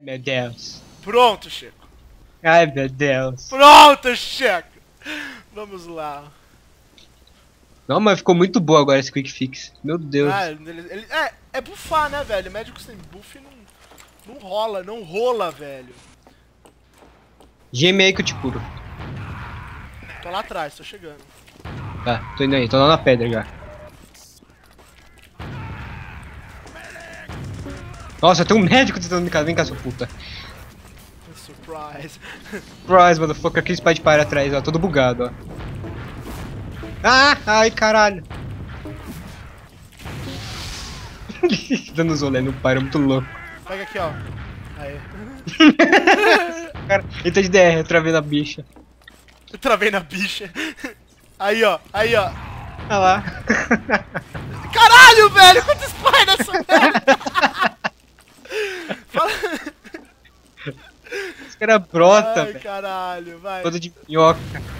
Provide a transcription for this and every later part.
Meu Deus. Pronto, Chico. Ai, meu Deus. Pronto, Chico. Vamos lá. Não, mas ficou muito boa agora esse Quick Fix. Meu Deus. Ah, é buffar, né, velho? Médico sem buff não rola, não rola, velho. Geme aí que eu te curo. Tô lá atrás, tô chegando. Tá, tô indo aí, tô lá na pedra já. Nossa, tem um médico tentando me casar. Vem cá, sua puta. Surprise. Surprise, motherfucker. Aquele spy de para atrás, ó. Todo bugado, ó. Ah! Ai, caralho. Dando zolé no pai, é muito louco. Pega aqui, ó. Aê. Cara, ele tá de DR, eu travei na bicha. Eu travei na bicha. Aí, ó. Aí, ó. Olha lá. Caralho, velho! Quanto spy nessa merda! Fala... Esse cara brota, Ai, velho. caralho, vai. Todo de minhoca.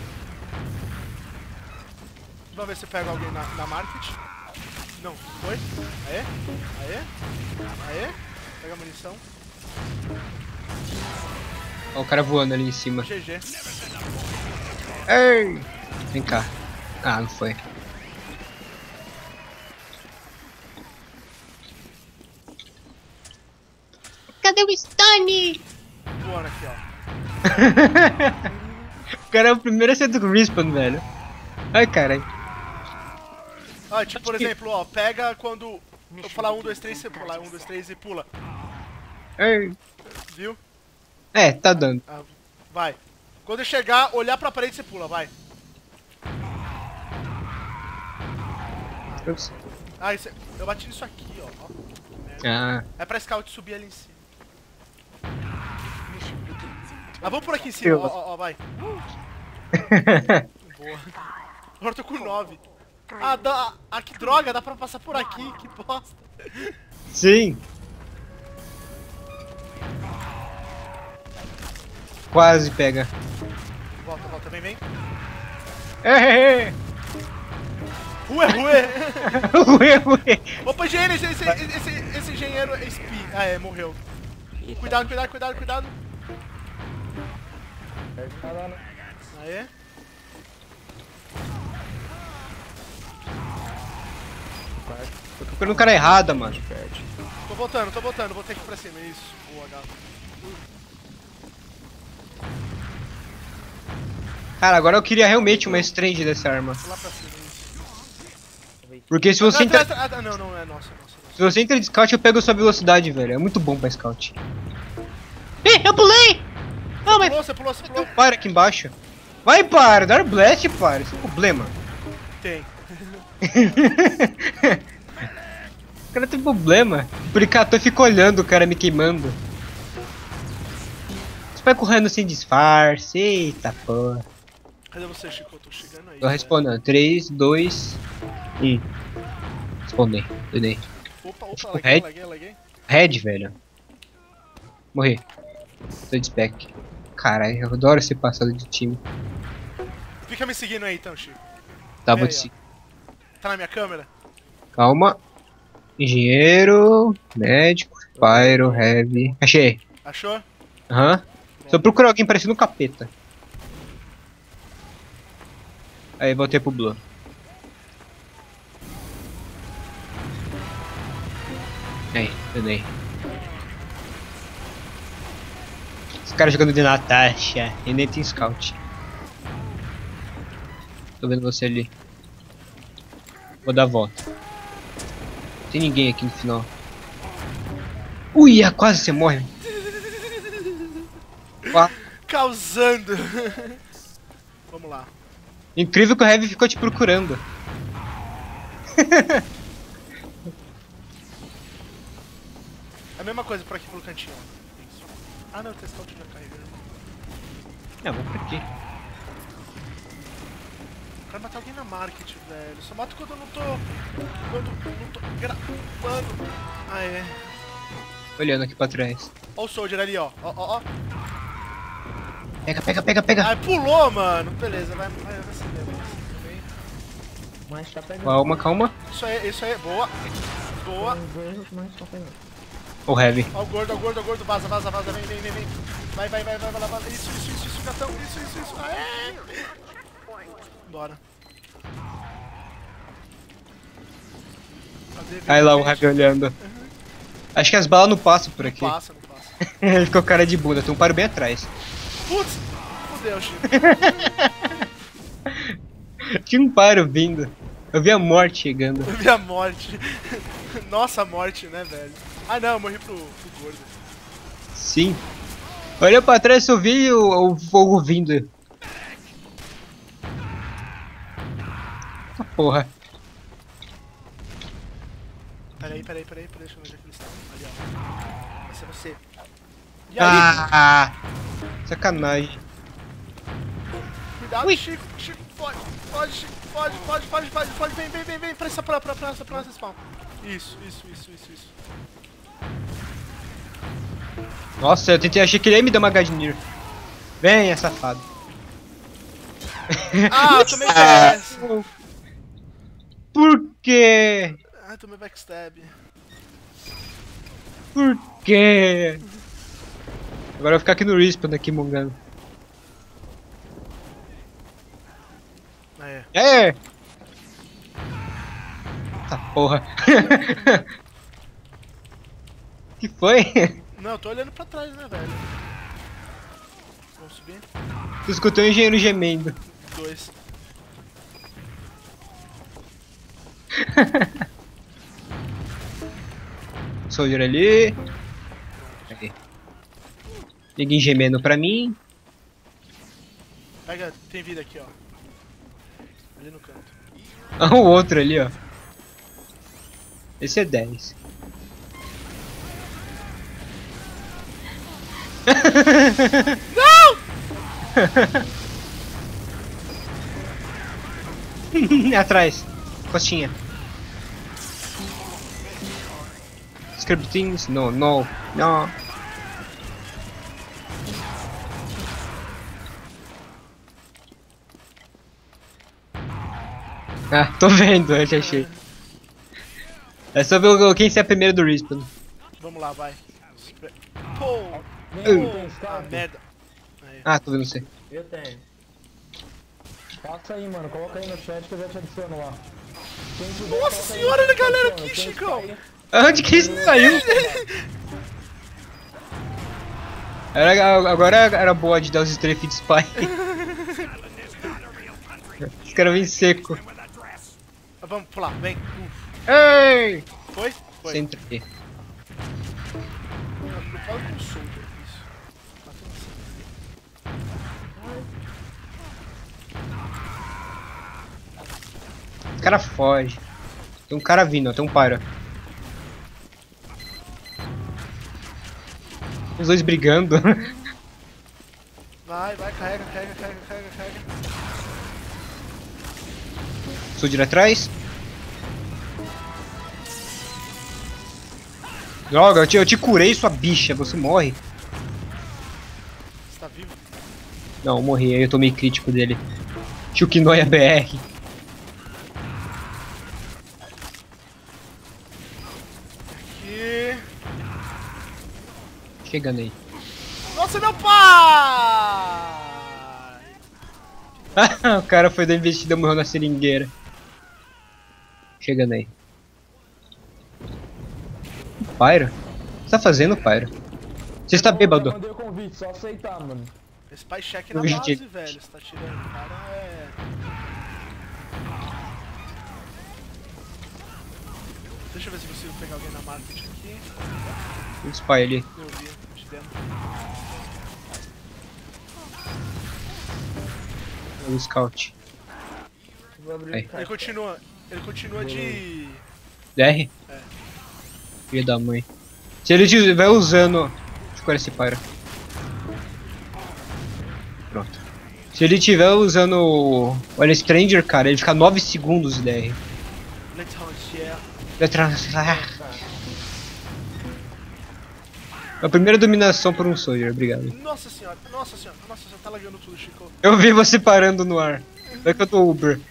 Vamos ver se eu pego alguém na market. Não, foi? Aê? Aê? Aê? Pega a munição. Ó, o cara voando ali em cima. GG. Ei! Vem cá. Ah, não foi. Cadê o Stone? Voando aqui, ó. O cara é o primeiro a ser do Respawn, velho. Ai, caralho. Ah, tipo, por exemplo, ó, pega quando eu falar 1, 2, 3, você pula. 1, 2, 3 e pula. Ei. Viu? É, tá dando. Ah, vai. Quando eu chegar, olhar pra parede, você pula, vai. Ups. Ah, eu bati nisso aqui, ó. Ah. É pra scout subir ali em cima. Ah, vamos por aqui em cima, ó, vai. Boa. Agora eu tô com 9. Ah, que droga, dá pra passar por aqui, que bosta. Sim. Quase pega. Volta, volta, vem. Ei. Ruê! Ué. Opa, engenheiro, esse engenheiro é SPI. Ah, é, morreu. Cuidado. Aê. Tô procurando um cara errado, mano. Tô voltando, vou ter que ir pra cima. Isso, boa, gato. Cara, agora eu queria realmente uma strange dessa arma. Vou lá pra cima, isso. Porque se você entra... Não, é nossa. Se você entra de scout, eu pego a sua velocidade, velho. É muito bom pra scout. Ih, eu pulei! Não, mas... Você pulou. Para aqui embaixo. Vai, para. Dar blast, para. Esse é o problema. Tem. O cara tem problema. Por catou e fica olhando o cara me queimando. Você vai correndo sem disfarce. Eita porra. Cadê você, Chico? Eu tô chegando aí. Tô respondendo. 3, 2, 1. Respondei. Dei. Opa, Red? laguei. Red, velho. Morri. Tô de spec. Caralho, eu adoro ser passado de time. Fica me seguindo aí, então, Chico. Tá, E vou aí, te seguir. Tá na minha câmera? Calma. Engenheiro, médico, pyro, heavy. Achei. Achou? Aham. Só procurar alguém parecido um capeta. Aí, voltei pro Blue. Aí, dei. Esse cara jogando de Natasha. E nem tem scout. Tô vendo você ali. Vou dar a volta. Tem ninguém aqui no final. Ui, quase você morre. Causando. Vamos lá. Incrível que o Heavy ficou te procurando. É a mesma coisa por aqui pelo cantinho. Isso. Ah não, o scout já carregando. Vou por aqui. Eu quero matar alguém na market, velho. Só mato quando eu não tô... não tô gravando. Ah, é. Olhando aqui pra trás. Ó o soldier ali, ó. Ó. Pega. Ah, pulou, mano. Beleza, vai se ver. Mas tá pegando. Calma. Isso aí. Boa. Mas tá pegando. O Heavy. Ó o gordo, vaza, vem. Vai, isso, gatão, isso. Aê! Bora. Cadê? Aí lá o Heavy olhando. Acho que as balas não passam por aqui. Não passa. Ele ficou cara de bunda, tem um paro bem atrás. Putz! Fudeu, Chico. Tinha um paro vindo. Eu vi a morte chegando. Eu vi a morte. Nossa, a morte, né, velho? Ah, não, eu morri pro gordo. Sim. Olha pra trás, eu vi o fogo vindo. Ah, porra. Peraí, deixa eu ver onde é que eles estão. Ali, ó. Vai ser você. E aí? Ah! Sacanagem. Cuidado, Ui. Chico, pode, Chico, pode, vem, pra essa spawn. Isso. Nossa, eu achei que ele ia me dar uma Gadnir. Venha, safado. Ah, tomei PS. Por quê? Ah, tomei backstab. Por quê? Agora eu vou ficar aqui no respawn, aqui mongando. É. É! Essa porra. Que foi? Não, eu tô olhando pra trás, né, velho? Vamos subir? Tu escutou o engenheiro gemendo. 2. Soldier ali. Aqui. Ninguém gemendo pra mim. Pega, tem vida aqui, ó. Ali no canto. Ah, o outro ali, ó. Esse é 10. Não! Atrás. Costinha. Scriptings? No. Ah, tô vendo, eu já achei. É só ver quem é primeiro do respawn. Vamos lá, vai. Pô! Ah, merda. Aí. Ah, tô vendo você. Eu tenho. Passa aí, mano. Coloca aí no chat que eu já te adiciono lá. Quem puder, Nossa coloca aí senhora, no galera, chat, aqui, quem Chicão. sair- Onde que isso saiu? Agora era boa de dar os strafe de spy. Os caras vêm seco. Ah, vamos pular, vem. Ei! Foi? Centro aqui. Eu falo com o Soldier, isso. Atenção. Os caras fogem. Tem um cara vindo, ó, tem um pyro. Os dois brigando. Vai, carrega. Soldier atrás. Droga, eu te curei, sua bicha, você morre. Você tá vivo? Não, eu morri, aí eu tomei crítico dele. Chukinoia BR. Aqui. Chegando aí. Nossa, meu pai! O cara foi da investida e morreu na seringueira. Chegando aí. Pyro? O que você tá fazendo, Pyro? Você está Eu bêbado. mandei o convite, só aceitar, mano. Spy check na Hoje base, de- velho. Você tá tirando. O cara é. Deixa eu ver se eu consigo pegar alguém na market aqui. O spy ali. Eu vi, de dentro. O scout. Vou abrir Aí. o chat. Ele continua de. DR? É. Filho da mãe. Se ele estiver usando... Deixa eu curar esse Pyro. Pronto. Se ele estiver usando o Olha Stranger, cara, ele fica 9 segundos de DR. Let's hunt, yeah. A primeira dominação por um Soldier, obrigado. Nossa senhora, tá lagando tudo, Chico. Eu vi você parando no ar. Vai que eu tô Uber.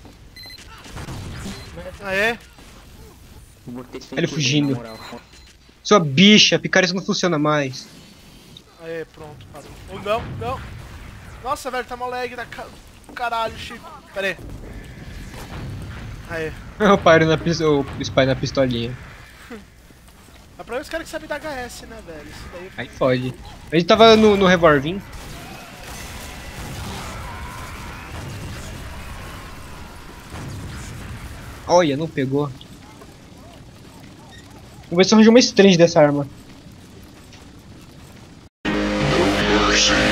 Ah, é? Vou ter que Ele ser fugindo. na moral. Sua bicha, a picareta não funciona mais. Aê, pronto, parou. Oh, não, não. Nossa, velho, tá mó lag da caralho, Chico. Pera aí. Aê. Eu paro na o spy na pistolinha. Mas pra mim os caras que sabem dar HS, né, velho? Isso daí... Aí fode. A gente tava no revolvinho. Olha, não pegou. Vamos ver se eu arranjo uma strange dessa arma. Mercy.